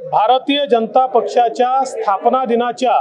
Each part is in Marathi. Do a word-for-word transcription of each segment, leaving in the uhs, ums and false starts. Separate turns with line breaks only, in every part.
भारतीय जनता पक्षाच्या स्थापना दिनाच्या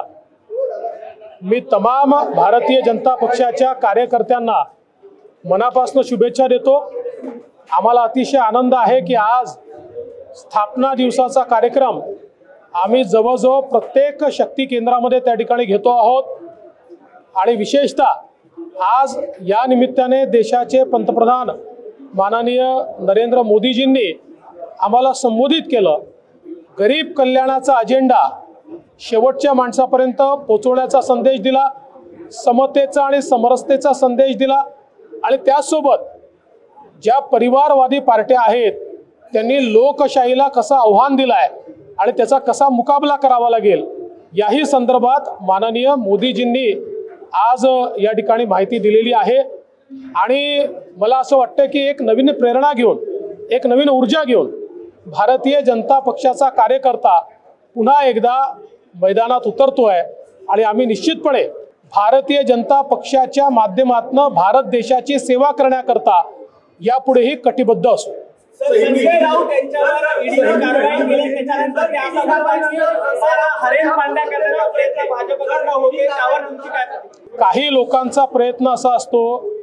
मी तमाम भारतीय जनता पक्षाच्या कार्यकर्त्यांना मनापासून शुभेच्छा देतो। आम्हाला अतिशय आनंद आहे की आज स्थापना दिवसाचा कार्यक्रम आम्ही जवळजवळ प्रत्येक शक्ती केंद्रामध्ये त्या ठिकाणी घेतो आहोत आणि विशेषतः आज या निमित्ताने देशाचे पंतप्रधान माननीय नरेंद्र मोदीजींनी आम्हाला संबोधित केलं। गरीब कल्याणाचा अजेंडा शेवटच्या माणसापर्यंत पोहोचवण्याचा संदेश दिला, समतेचा आणि समरसतेचा संदेश दिला आणि त्यासोबत ज्या परिवारवादी पार्ट्या आहेत त्यांनी लोकशाहीला कसं आव्हान दिलंय आणि त्याचा कसा मुकाबला करावा लागेल याही संदर्भात माननीय मोदीजींनी आज या ठिकाणी माहिती दिलेली आहे। आणि मला असं वाटतं की एक नवीन प्रेरणा घेऊन, एक नवीन ऊर्जा घेऊन भारतीय जनता पक्षाचा कार्यकर्ता पुन्हा एकदा मैदानात उतरतोय आणि आम्ही निश्चितपणे भारतीय जनता पक्षाच्या माध्यमातून भारत देशाची सेवा करण्याकरता यापुढेही कटिबद्ध असू।
संजय राऊत यांच्यावर ईडीने कारवाई केली, त्याच्यानंतर त्या संदर्भात हरेल पांड्या करण्याचा प्रयत्न भाजपकडून होते, त्यावर तुमची काय?
काही लोकांचा प्रयत्न असा असतो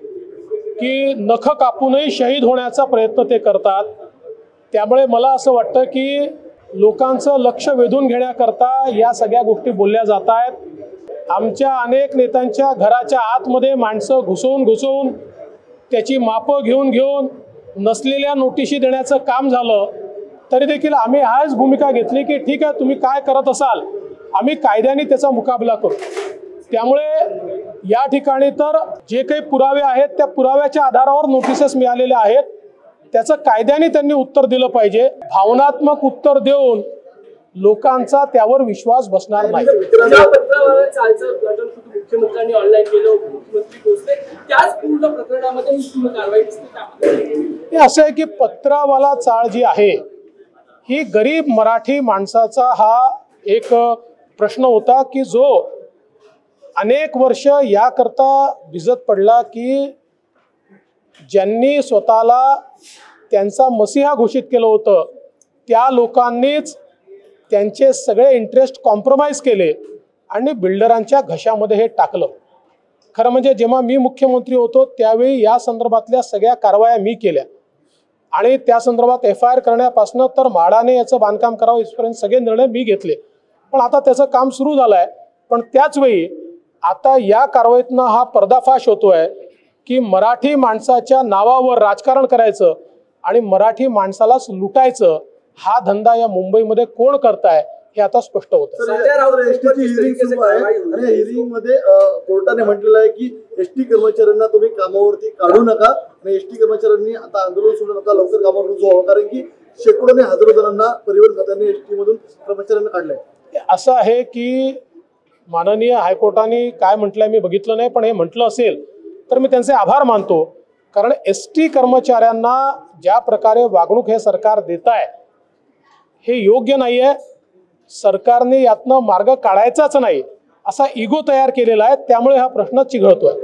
की नख कापूनही शहीद होण्याचा प्रयत्न ते करतात। त्यामुळे मला असं वाटतं की लोकांचं लक्ष वेधून घेण्याकरता या सगळ्या गोष्टी बोलल्या जात आहेत। आमच्या अनेक नेत्यांच्या घराच्या आतमध्ये माणसं घुसवून घुसवून त्याची मापं घेऊन घेऊन नसलेल्या नोटिशी देण्याचं काम झालं तरी देखील आम्ही हाच भूमिका घेतली की ठीक आहे, तुम्ही काय करत असाल आम्ही कायद्याने त्याचा मुकाबला करू। त्यामुळे या ठिकाणी तर जे काही पुरावे आहेत त्या पुराव्याच्या आधारावर नोटिसेस मिळालेल्या आहेत, त्याचं कायद्याने त्यांनी उत्तर दिलं पाहिजे। भावनात्मक उत्तर देऊन लोकांचा त्यावर विश्वास बसणार नाही।
मुख्यमंत्र्यांनी ऑनलाईन केलं, मुख्यमंत्री पोहोचले, त्याच पूर्ण प्रकरणामध्ये कारवाई दिसते।
असं आहे की पत्रावाला चाळ जी आहे ही गरीब मराठी माणसाचा हा एक प्रश्न होता की जो अनेक वर्ष याकरता भिजत पडला की ज्यांनी स्वतःला त्यांचा मसीहा घोषित केलं होतं त्या लोकांनीच त्यांचे सगळे इंटरेस्ट कॉम्प्रोमाइज केले आणि बिल्डरांच्या घशामध्ये हे टाकलं। खरं म्हणजे जेव्हा मी मुख्यमंत्री होतो त्यावेळी या संदर्भातल्या सगळ्या कारवाया मी केल्या आणि त्या संदर्भात एफ आय आर करण्यापासून तर म्हाडाने याचं बांधकाम करावं इथपर्यंत सगळे निर्णय मी घेतले। पण आता त्याचं काम सुरू झालं आहे। पण त्याचवेळी आता या कारवाईतनं हा पर्दाफाश होतोय की मराठी माणसाच्या नावावर राजकारण करायचं आणि मराठी माणसालाच लुटायचं हा धंदा या मुंबईमध्ये कोण करताय हे आता स्पष्ट होतं।
संजय राऊत एसटीची हिअरिंग सुरू आहे आणि हिअरिंग मध्ये कोर्टाने म्हटलेलं आहे की एसटी कर्मचाऱ्यांना तुम्ही कामावरती काढू नका आणि एसटी कर्मचाऱ्यांनी आता आंदोलन सोडू नका, लवकर कामावर रुजू व्हावं, कारण की शेकडो आणि हजारो जणांना परिवहन खात्याने एसटी मधून कर्मचाऱ्यांना काढलंय।
असं आहे की माननीय हायकोर्टाने काय म्हटलंय मी बघितलं नाही, पण हे म्हटलं असेल तर मी त्यांचे आभार मानतो, कारण एस टी कर्मचाऱ्यांना ज्या प्रकारे वागणूक हे सरकार देत आहे हे योग्य नाही आहे। सरकारने यातनं मार्ग काढायचाच नाही असा इगो तयार केलेला आहे, त्यामुळे हा प्रश्न चिघळतोय।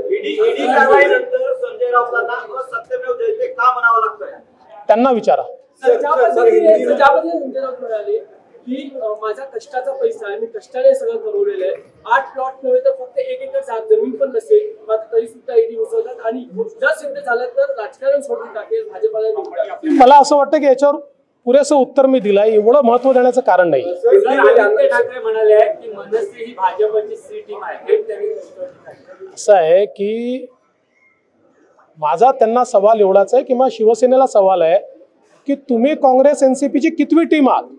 त्यांना विचारा।
की माझा कष्टाचा पैसा आहे, मी कष्टाने सगळं कमवलेलं आहे, आठ प्लॉट नव्हे तर फक्त एक एकर जमीन पण नसेल मात्र तरी सुद्धा ईडी घुसवतात आणि जर सिद्ध झालं तर राजकारण सोडून टाकेल भाजपाला।
मला असं वाटतं की याच्यावर पुरेसं उत्तर मी दिलंय, एवढं महत्व देण्याचं कारण नाही।
आदित्य ठाकरे म्हणाले की मनसे ही भाजपची सी टीम आहे।
असं आहे की माझा त्यांना सवाल एवढाच आहे किंवा शिवसेनेला सवाल आहे की तुम्ही काँग्रेस एनसीपीची कितवी टीम आहात?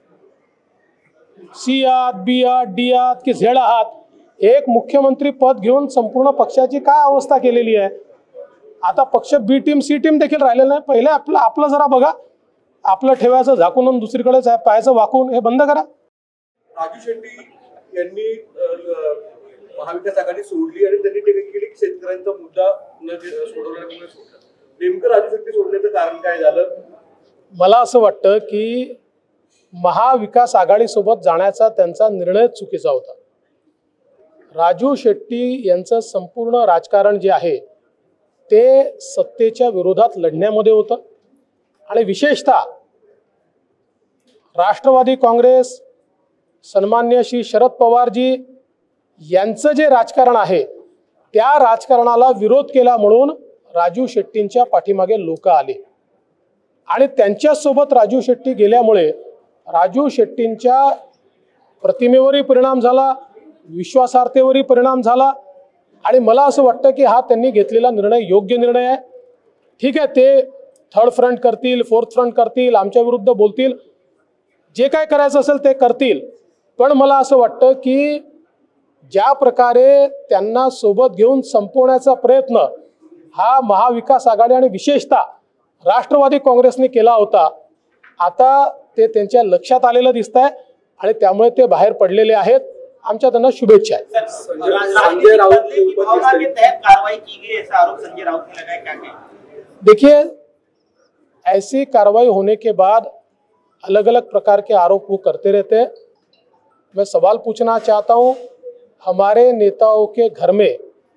सी आहात, बी आहात, डी आहात की झेड आहात? एक मुख्यमंत्री पद घेऊन संपूर्ण पक्षाची काय अवस्था केलेली आहे। आता पक्ष बी टीम सी टीम देखील राहिलेलं नाही। पहिले आपलं आपलं जरा बघा, आपलं ठेवायचं झाकून आणि दुसरीकडे पाहायचं वाकून, हे बंद करा।
राजू शेट्टी यांनी महाविकास आघाडी सोडली आणि त्यांनी टीका केली की शेतकऱ्यांचा मुद्दा न सोडवल्यामुळे सोडला। नेमकं राजू शेट्टी सोडण्याचं कारण काय झालं?
मला असं वाटतं की महाविकास आघाडीसोबत जाण्याचा त्यांचा निर्णय चुकीचा होता। राजू शेट्टी यांचं संपूर्ण राजकारण जे आहे ते सत्तेच्या विरोधात लढण्यामध्ये होतं आणि विशेषतः राष्ट्रवादी काँग्रेस, सन्मान्य श्री शरद पवारजी यांचं जे राजकारण आहे त्या राजकारणाला विरोध केला म्हणून राजू शेट्टींच्या पाठीमागे लोक आले आणि त्यांच्यासोबत राजू शेट्टी गेल्यामुळे राजू शेट्टींच्या प्रतिमेवरही परिणाम झाला, विश्वासार्हतेवरही परिणाम झाला आणि मला असं वाटतं की हा त्यांनी घेतलेला निर्णय योग्य निर्णय आहे. ठीक आहे, ते थर्ड फ्रंट करतील, फोर्थ फ्रंट करतील, आमच्या विरुद्ध बोलतील, जे काय करायचं असेल ते करतील. पण मला असं वाटतं की ज्या प्रकारे त्यांना सोबत घेऊन संपवण्याचा प्रयत्न हा महाविकास आघाडी आणि विशेषतः राष्ट्रवादी काँग्रेसने केला होता, आता ते त्यांच्या लक्षात आलेलं दिसत आहे आणि त्यामुळे ते बाहेर पडलेले आहेत. आमच्या त्यांना शुभेच्छा आहेत.
संजय राउत के ऊपर के तहत कार्रवाई की गई, ऐसा आरोप संजय राउत ने लगाया, क्या कहें?
देखिए, ऐसी कार्रवाई होने के बाद अलग अलग प्रकार के आरोप वो करते रहते हैं. मैं सवाल पूछना चाहता हूं, हमारे नेताओं के घर में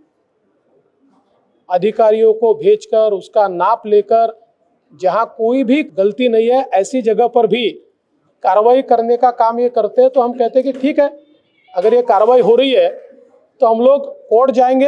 अधिकारियों को भेजकर उसका नाप लेकर जहां कोई भी गलती नहीं है ऐसी जगह पर भी कार्रवाई करने का काम ये करते हैं, तो हम कहते हैं कि ठीक है, अगर ये कार्रवाई हो रही है तो हम लोग कोर्ट जाएंगे,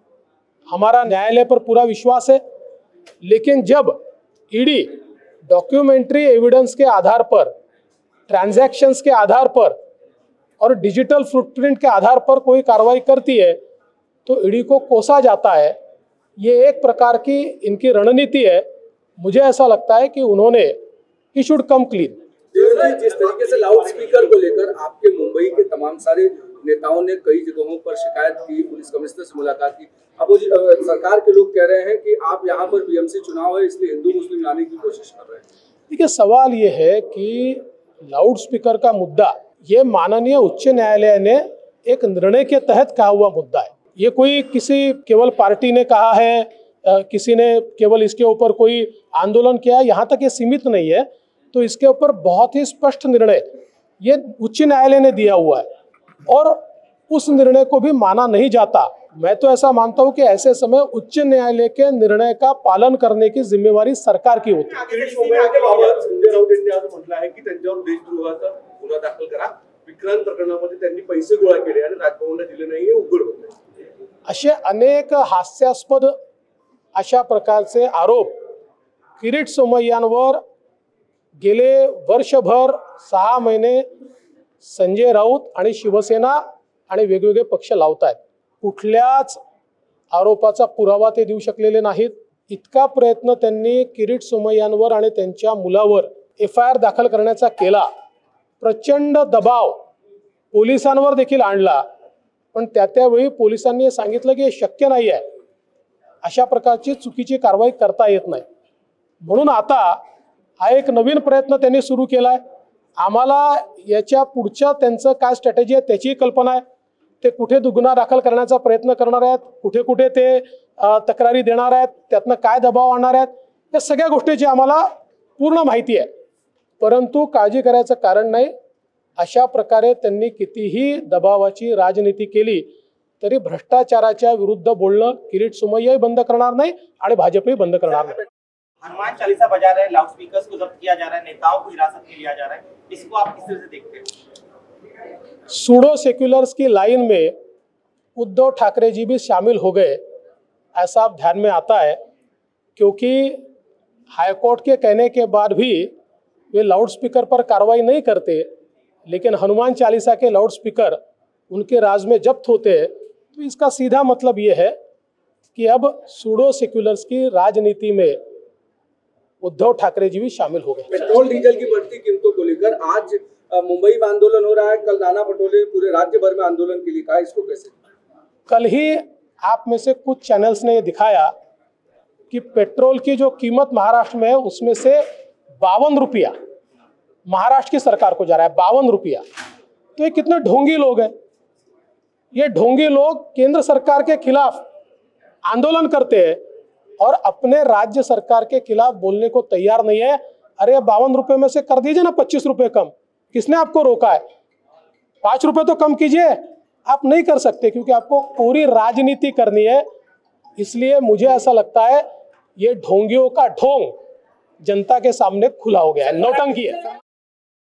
हमारा न्यायालय पर पूरा विश्वास है. लेकिन जब ईडी डॉक्यूमेंट्री एविडेंस के आधार पर, ट्रांजैक्शंस के आधार पर और डिजिटल फुटप्रिंट के आधार पर कोई कार्रवाई करती है तो ईडी को कोसा जाता है. ये एक प्रकार की इनकी रणनीति है. मुझे ऐसा लगता है कि उन्होंने ही शुड कम क्लीन.
जिस तरीके से लाउड स्पीकर को लेकर आपके मुंबई के तमाम सारे नेताओं ने कई जगहों पर शिकायत की, पुलिस कमिश्नर से मुलाकात की, अब सरकार के लोग कह रहे हैं कि आप यहाँ पर बीएमसी चुनाव है इसलिए हिंदू मुस्लिम लाने की कोशिश कर रहे हैं.
देखिए, सवाल ये है कि लाउड स्पीकर का मुद्दा ये माननीय उच्च न्यायालय ने एक निर्णय के तहत कहा हुआ मुद्दा है. ये कोई किसी केवल पार्टी ने कहा है, किसी ने केवल इसके ऊपर कोई आंदोलन किया, यहाँ तक ये सीमित नहीं है. तो इसके ऊपर बहुत ही स्पष्ट निर्णय ये उच्च न्यायालय ने दिया हुआ है और उस निर्णय को भी माना नहीं जाता. मैं तो ऐसा मानता हूं कि ऐसे समय उच्च न्यायालय के निर्णय का पालन करने की जिम्मेवारी सरकार की होती है.
संजय राऊत यांनी आज म्हटलं आहे की त्यांच्यावर देशद्रोहाचा गुन्हा दाखल करा. विक्रांत प्रकरणामध्ये त्यांनी पैसे गोळा केले आणि राजभवनला दिले नाही, हे उघड होत नाही.
असे अनेक हास्यास्पद अशा प्रकारचे आरोप किरीट सोमय्यांवर गेले वर्षभर सहा महिने संजय राऊत आणि शिवसेना आणि वेगवेगळे पक्ष लावत आहेत. कुठल्याच आरोपाचा पुरावा ते देऊ शकलेले नाहीत. इतका प्रयत्न त्यांनी किरीट सोमय्यांवर आणि त्यांच्या मुलावर एफ आय आर दाखल करण्याचा केला. प्रचंड दबाव पोलिसांवर देखील आणला, पण त्या त्यावेळी पोलिसांनी सांगितलं की हे शक्य नाही आहे, अशा प्रकारची चुकीची कारवाई करता येत नाही. म्हणून आता हा एक नवीन प्रयत्न त्यांनी सुरू केलाय. आम्हाला याच्या पुढच्या त्यांचं काय स्ट्रॅटेजी आहे त्याची कल्पना आहे. ते कुठे गुन्हा दाखल करण्याचा प्रयत्न करणार आहेत, कुठे कुठे ते तक्रारी देणार आहेत, त्यातनं काय दबाव आणणार आहेत, या सगळ्या गोष्टीची आम्हाला पूर्ण माहिती आहे. परंतु काळजी करायचं कारण नाही. अशा प्रकारे त्यांनी कितीही दबावाची राजनीती केली तरी भ्रष्टाचाराच्या विरुद्ध बोलणं किरीट सोमय्याही बंद करणार नाही आणि भाजपही बंद करणार नाही.
हनुमान चालीसा बजा रहे, लाउड स्पीकर्स को जब्त किया जा रहा है, नेताओं को हिरासत में लिया जा रहा है, इसको आप किस तरह से देखते हैं?
सूडो सेक्युलर्स की लाइन में उद्धव ठाकरे जी भी शामिल हो गए, ऐसा अब ध्यान में आता है, क्योंकि हाईकोर्ट के कहने के बाद भी वे लाउड स्पीकर पर कार्रवाई नहीं करते, लेकिन हनुमान चालीसा के लाउड स्पीकर उनके राज में जब्त होते हैं. तो इसका सीधा मतलब ये है कि अब सूडो सेक्युलर्स की राजनीति में उद्धव ठाकरे जी भी शामिल हो गए.
पेट्रोल डीजल की बढ़ती कीमतों को लेकर आज मुंबई में आंदोलन हो रहा है, कल नाना पटोले ने पूरे राज्य भर में आंदोलन के लिए कहा, इसको कैसे?
कल ही आप में से कुछ चैनल्स ने दिखाया कि पेट्रोल की जो कीमत महाराष्ट्र में है उसमें से बावन रुपया महाराष्ट्र की सरकार को जा रहा है, बावन रुपया. तो ये कितने ढोंगी लोग हैं. ये ढोंगी लोग केंद्र सरकार के खिलाफ आंदोलन करते हैं और अपने राज्य सरकार के खिलाफ बोलने को तैयार नहीं है. अरे बावन रुपए में से कर दीजिए ना पच्चीस रुपए कम, किसने आपको रोका है? पांच रुपए तो कम कीजिए. आप नहीं कर सकते क्योंकि आपको पूरी राजनीति करनी है. इसलिए मुझे ऐसा लगता है ये ढोंगियों का ढोंग जनता के सामने खुला हो गया है, नौटंकी है.